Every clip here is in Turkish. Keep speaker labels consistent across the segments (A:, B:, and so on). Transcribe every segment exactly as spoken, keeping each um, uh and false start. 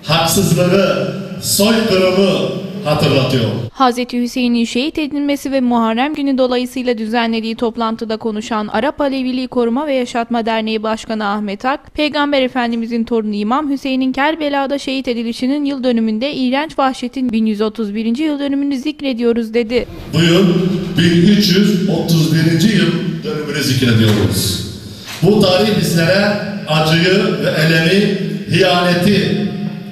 A: haksızlığı, soykırımı hatırlatıyor.
B: Hazreti Hüseyin'in şehit edilmesi ve Muharrem günü dolayısıyla düzenlediği toplantıda konuşan Arap Aleviliği Koruma ve Yaşatma Derneği Başkanı Ahmet Ak, Peygamber Efendimizin torunu İmam Hüseyin'in Kerbela'da şehit edilişinin yıl dönümünde iğrenç vahşetin bin yüz otuz birinci yıl dönümünü zikrediyoruz dedi.
A: Bu yıl bin üç yüz otuz birinci yıl dönümünü zikrediyoruz. Bu tarih bizlere acıyı ve elemi, hiyaneti,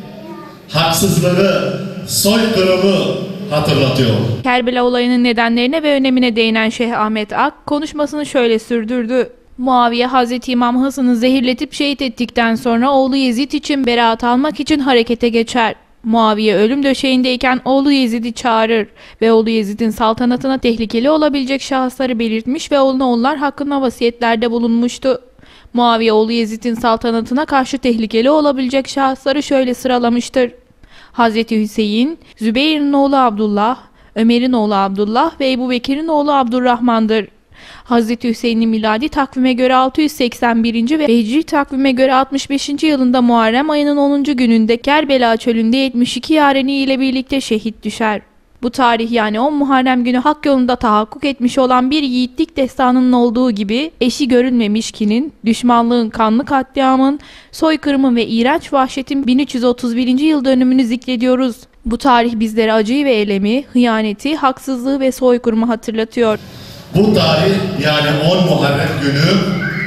A: haksızlığı, soykırımı hatırlatıyor.
B: Kerbela olayının nedenlerine ve önemine değinen Şeyh Ahmet Ak konuşmasını şöyle sürdürdü. Muaviye Hazreti İmam Hasan'ı zehirletip şehit ettikten sonra oğlu Yezid için beraat almak için harekete geçer. Muaviye ölüm döşeğindeyken oğlu Yezid'i çağırır ve oğlu Yezid'in saltanatına tehlikeli olabilecek şahısları belirtmiş ve oğluna onlar hakkında vasiyetlerde bulunmuştu. Muaviye oğlu Yezid'in saltanatına karşı tehlikeli olabilecek şahısları şöyle sıralamıştır. Hazreti Hüseyin, Zübeyir'in oğlu Abdullah, Ömer'in oğlu Abdullah ve Ebu Bekir'in oğlu Abdurrahman'dır. Hazreti Hüseyin'in miladi takvime göre altı yüz seksen birinci ve hicri takvime göre altmış beşinci yılında Muharrem ayının onuncu gününde Kerbela çölünde yetmiş iki yareni ile birlikte şehit düşer. Bu tarih yani on Muharrem günü hak yolunda tahakkuk etmiş olan bir yiğitlik destanının olduğu gibi eşi görülmemiş kinin, düşmanlığın, kanlı katliamın, soykırımın ve iğrenç vahşetin bin üç yüz otuz birinci yıl dönümünü zikrediyoruz. Bu tarih bizlere acıyı ve elemi, hıyaneti, haksızlığı ve soykırımı hatırlatıyor.
A: Bu tarih yani on Muharrem günü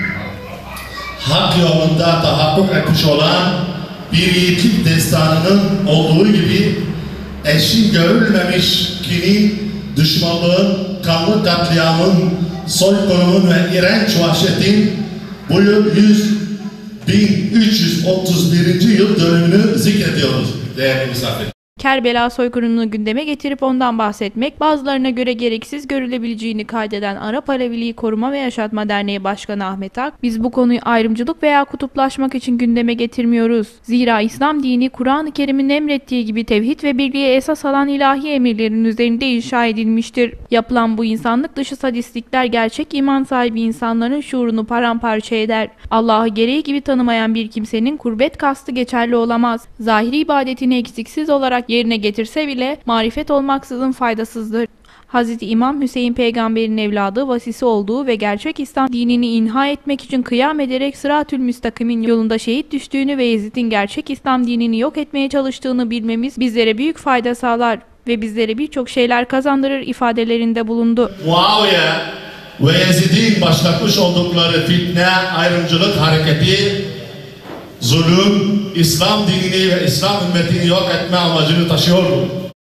A: hak yolunda tahakkuk etmiş olan bir yiğitlik destanının olduğu gibi eşi görülmemiş kinin, düşmanlığın, kanlı katliamın, soykırımın ve iğrenç vahşetin bu yıl bin üç yüz otuz birinci yıl dönümünü zikrediyoruz değerli misafir.
B: Kerbela soykırımını gündeme getirip ondan bahsetmek, bazılarına göre gereksiz görülebileceğini kaydeden Arap Aleviliği Koruma ve Yaşatma Derneği Başkanı Ahmet Ak, biz bu konuyu ayrımcılık veya kutuplaşmak için gündeme getirmiyoruz. Zira İslam dini Kur'an-ı Kerim'in emrettiği gibi tevhid ve birliğe esas alan ilahi emirlerin üzerinde inşa edilmiştir. Yapılan bu insanlık dışı sadistlikler gerçek iman sahibi insanların şuurunu paramparça eder. Allah'ı gereği gibi tanımayan bir kimsenin kurbet kastı geçerli olamaz. Zahiri ibadetini eksiksiz olarak yerine getirse bile marifet olmaksızın faydasızdır. Hazreti İmam Hüseyin peygamberin evladı, vasisi olduğu ve gerçek İslam dinini inha etmek için kıyam ederek Sıratül Müstakim'in yolunda şehit düştüğünü ve Yezid'in gerçek İslam dinini yok etmeye çalıştığını bilmemiz bizlere büyük fayda sağlar ve bizlere birçok şeyler kazandırır ifadelerinde bulundu.
A: Muaviye ve Yezid'in başlatmış oldukları fitne, ayrımcılık hareketi, zulüm, İslam dinini ve İslam ümmetini yok etme amacını taşıyor.